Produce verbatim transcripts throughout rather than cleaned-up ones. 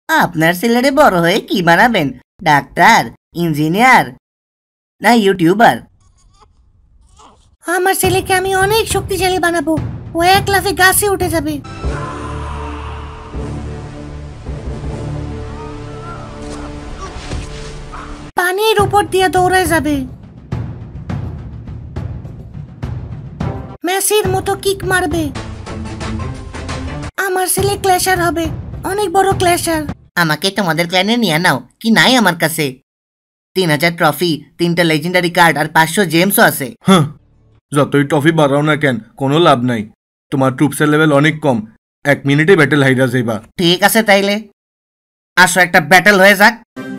আপনার ছেলেরে বড় হয়ে কি বানাবেন? ডাক্তার, ইঞ্জিনিয়ার না ইউটিউবার? আমার ছেলেকে আমি অনেক শক্তিশালী বানাবো, ও এক লাফে গাছে উঠে যাবে। পানির উপর দিয়ে দৌড়ে যাবে, মেসির মতো কিক মারবে। আমার ছেলে ক্ল্যাশার হবে, অনেক বড় ক্ল্যাশার। আমাকে তোমাদের ক্ল্যানে নিয়ে নাও। কি নাই আমার কাছে? তিন হাজার ট্রফি, তিনটা লেজেন্ডারি কার্ড আর পাঁচশো জেমসও আছে। হ্যাঁ, যতই ট্রফি বাড়াও না কেন কোনো লাভ নাই। তোমার ট্রুপসের লেভেল অনেক কম, এক মিনিটে ব্যাটেল হাইরা যাইবা। ঠিক আছে তাইলে আসো, একটা ব্যাটেল হয়ে যাক।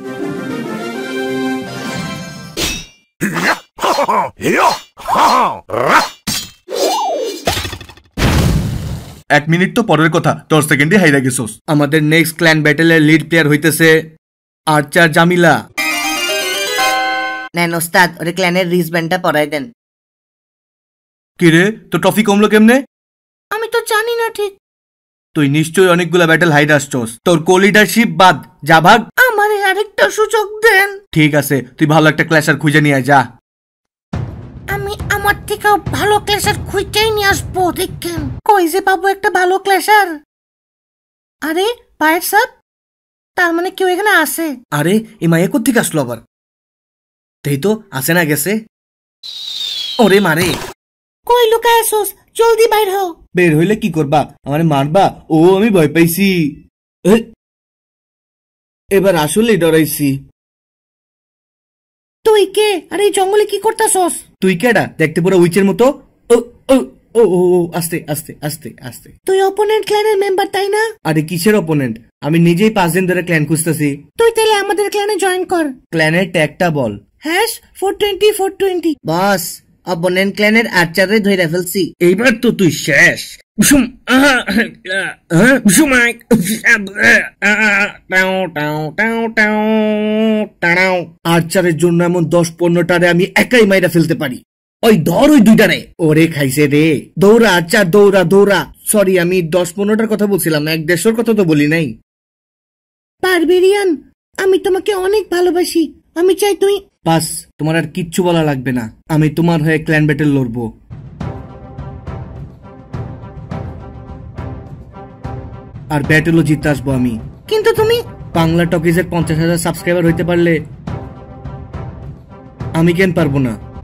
এক মিনিট তো পরের কথা, দশ সেকেন্ডে হাইরা গেছোস। আমাদের নেক্সট ক্ল্যান ব্যাটেলের লিড প্লেয়ার হইতেছে আর্চার জামিলা। নেন ওস্তাদ, ওরে ক্ল্যানের রিসব্যান্ডটা পরাই দেন। কিরে, তো ট্রফি কমলো কেমনে? আমি তো জানি না ঠিক। তুই নিশ্চয়ই অনেকগুলা ব্যাটেল হাইরা আসছস। তোর কো লিডারশিপ বাদ, যা ভাগ। আমারে আরেকটা সুযোগ দেন। ঠিক আছে, তুই ভালো একটা ক্ল্যাশার খুঁজে নিয়ে যা। আমি আমার থেকেও ভালো ক্ল্যাশার খুঁজেই নিয়ে আসবো, দেখেন। কই যে পাবো একটা ভালো ক্ল্যাশার? আরে পায়ের সাপ, তার মানে কেউ এখানে আছে। আরে এই মায়ে কোত্থেকে আসলো আবার? তাই তো আসে না গেছে। ওরে মারে, কই লুকায় আসোস? জলদি বাইর হও। বের হইলে কি করবা? আমার মারবা? ও আমি ভয় পাইছি। এবার আসলে ডরাইছি। তুই কে? আর এই জঙ্গলে কি করতাছস? তুই কেডা? দেখতে পুরো উইচের মতো। ও ও ও ও আস্তে আস্তে আস্তে আস্তে। তুই অপোনেন্ট ক্ল্যানের মেম্বার তাই না? আরে কিসের অপোনেন্ট? আমি নিজেই পাঁচ দিন ধরে ক্ল্যান খুঁজতেছি। তুই তাহলে আমাদের ক্ল্যানে জয়েন কর। ক্ল্যানের ট্যাগটা বল। Hash four twenty four twenty. Boss, opponent ক্ল্যানের আর্চারে ধইরা ফেলছি। এইবার তো তুই শেষ। আর্চারের জন্য এমন দশ পনেরোটারে আমি একাই মাইরা ফেলতে পারি। ওই ধর ওই দুইটারে। ওরে খাইছে রে। দৌড়া আর্চার, দৌড়া দৌড়া। সরি, আমি দশ পনেরোটার কথা বলছিলাম, এক দেড়শোর কথা তো বলি নাই। বারবেরিয়ান, আমি তোমাকে অনেক ভালোবাসি। আমি চাই তুই। বাস, তোমার আর কিচ্ছু বলা লাগবে না। আমি তোমার হয়ে ক্ল্যান ব্যাটেল লড়বো। আর ব্যাটেলও জিতে আসবো আমি। কিন্তু তুমি বাংলা টকিজের পঞ্চাশ হাজার সাবস্ক্রাইবার হইতে পারলে আমি কেন পারবো না?